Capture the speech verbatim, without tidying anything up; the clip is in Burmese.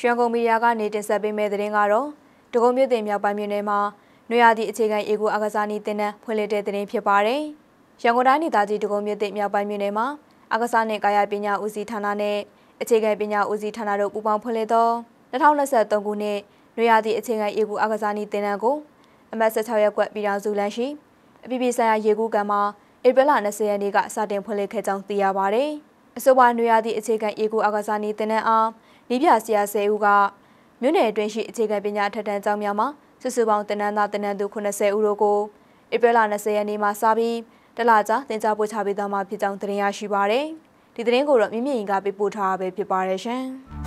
ရွှေကုံမီဒီယာကနေတင်ဆက်ပေးမယ့်သတင်းကတော့ဒဂုံမြို့တင်မြောက်ပိုင်းမြို့နယ်မှာနွေရာသီအခြေခံအေကူအကစားနည်းတင်နန်းဖွင့်လှစ်တဲ့သတင်းဖြစ်ပါတယ်။ရန်ကုန်တိုင်းဒေသကြီးဒဂုံမြို့တင်မြောက်ပိုင်းမြို့နယ်မှာအကစားနဲ့ကာယပညာဦးစီးဌာနနဲ့အခြေခံပညာဦးစီးဌာနတို့ပူးပေါင်းဖွင့်လှစ်သော၂၀၂၃ခုနှစ်နွေရာသီအခြေခံအေကူအကစားနည်းတင်နန်းကိုအမှတ်၁၆ရပ်ကွက်ပြည်တော်စုလမ်းရှိအပြည်ပြည်ဆိုင်ရာရေကူးကန်မှာဧပြီလ၂၀ရက်နေ့ကစတင်ဖွင့်လှစ်ခဲ့ကြောင်းသိရပါတယ်။အဆိုပါနွေရာသီအခြေခံအေကူအကစားနည်းတင်နန်းအားနီးပြဆရာဆယ်ဦးကမြို့နယ်အတွင်းရှိအခြေခံပညာထက်တန်းကျောင်းများမှာစုစုပေါင်းတင်နန်းသားတင်နန်းသူ၉၀ဦးတို့ကိုဧပြီလ၂၀ရက်နေ့မှာစပြီးတလကြာတင်ကြားပို့ချပေးသွားမှာဖြစ်ကြောင်းသတင်းရရှိပါရယ်။ဒီသတင်းကိုတော့မြင့်မြင့်ကပေးပို့ထားတာပဲဖြစ်ပါတယ်ရှင်။